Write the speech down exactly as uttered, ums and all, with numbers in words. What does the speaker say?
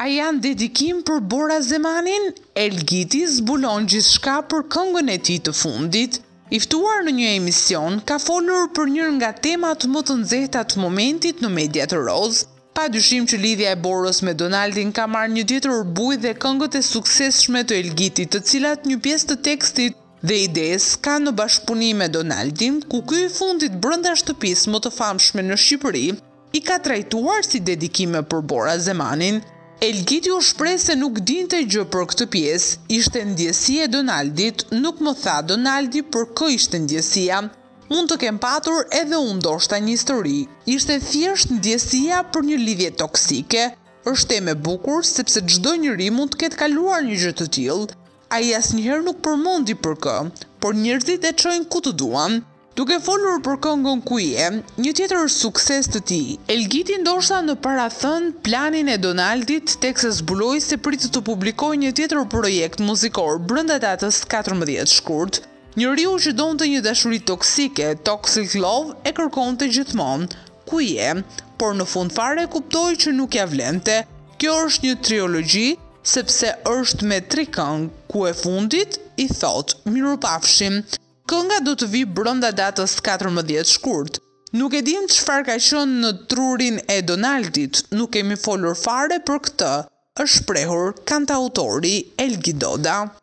A janë dedikim për Bora Zemanin? Elgiti zbulon gjithçka për këngën e tij të fundit. I ftuar në një emision, ka folur për njërë nga temat më të nxehta të momentit në mediat të rozë. Pa dyshim që lidhja e Borës me Donaldin ka marrë një tjetër bujë dhe këngët e suksesshme të Elgitit, të cilat një pjesë të tekstit dhe ides ka në bashkëpunim me Donaldin, ku ky i fundit brenda shtëpisë më të famshme në Shqipëri i ka trajtuar si dedikime për Bora Zemanin. Elgiti u shpreh se nuk dinte gjë për këtë pjesë, ishte ndjesia e Donaldit, nuk më tha Donaldi për kë ishte ndjesia. Mund të kem patur edhe unë ndoshta një histori. Ishte thjesht ndjesia për një lidhje toksike. Është temë e bukur sepse çdo njeri mund të ketë kaluar një gjë të tillë. Ai asnjëherë nuk përmendi për kë, por njerëzit e çojnë ku të duan. Duke folur për këngën Ku je, një tjetër sukses të tij, Elgiti ndoshta në parathën planin e Donaldit, teksa zbuloi se pritet të publikojë një tjetër projekt muzikor brenda datës katërmbëdhjetë shkurt. Njeriu që donte një dashuri toksike, toxic love, e kërkonte gjithmonë ku je, por në fund fare kuptoi që nuk ja vlente. Kjo është një triologji, sepse është me tri këngë, ku e fundit i thot mirupafshim. Kënga do të vi brenda datës katërmbëdhjetë shkurt. Nuk e dim çfarë ka qenë në trurin e Donaldit, nuk kemi folur fare për këtë, është shprehur kantautori Elgi Doda.